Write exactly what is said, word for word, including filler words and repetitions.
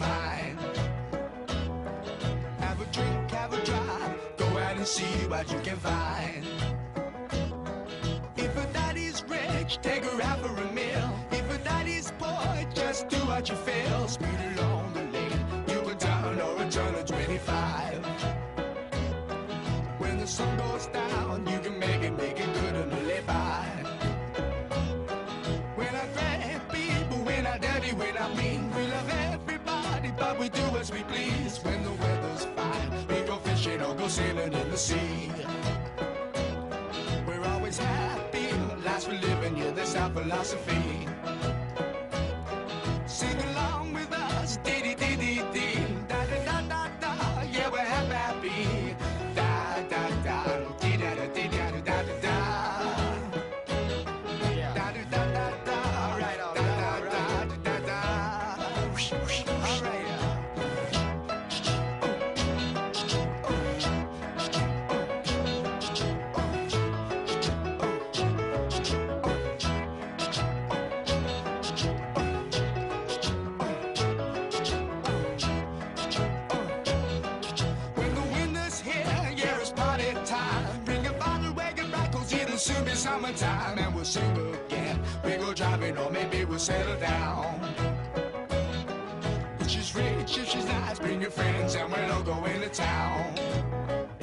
fine. Have a drink, have a drive, go out and see what you can find. If a daddy's rich, take her out for a meal. If a daddy's poor, just do what you feel. Speed along the lane, you can turn or a turn of twenty-five. When the sun goes down, you can make it, make it good and live by. We're not great people, we're not dirty, we're not mean. We love everybody, but we do as we please. When the weather's fine, we go fishing or go sailing in the sea. We're always happy, lives we live in, yeah, that's our philosophy. Sing along with us, dee dee dee dee dee, da da da da da, yeah, we're happy, happy. Da da da, dee da da dee da da da da da. Da da da da da, alright, alright, alright, da da da. Alright. Soon be summertime and we'll sing again. We go driving or maybe we'll settle down. If she's rich, if she's nice, bring your friends and we'll all go into town.